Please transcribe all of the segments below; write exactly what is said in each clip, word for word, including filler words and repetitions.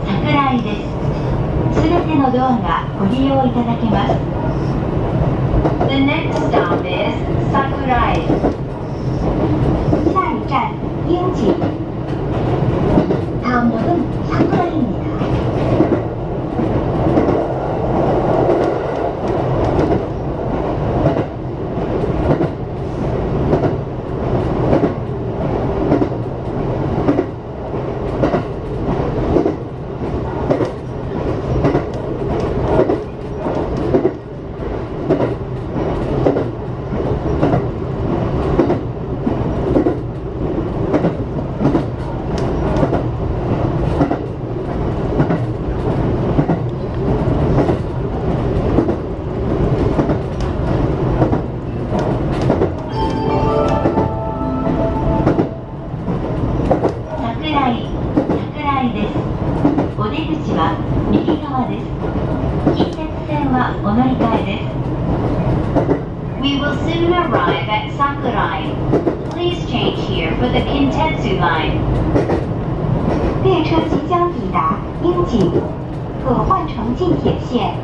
桜井です。すべてのドアがご利用いただけます。The next stop is Sakurai. 下一站樱井. 다음 역은 사쿠라이입니다. We will soon arrive at Sakurai. Please change here for the Kintetsu line. 列车即将抵达樱井，可换乘近铁线。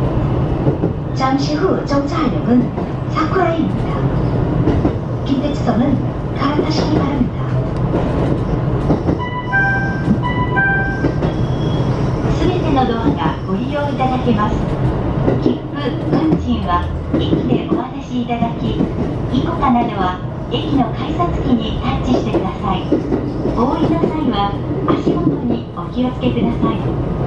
잠시 후 정차역은 사쿠라이입니다. 긴tetsu선은 갈아타시기 바랍니다. すべてのドアがご利用いただけます。切符、運賃は駅でお渡しいただき、イコカなどは駅の改札機にタッチしてください。お降りの際は足元にお気をつけください。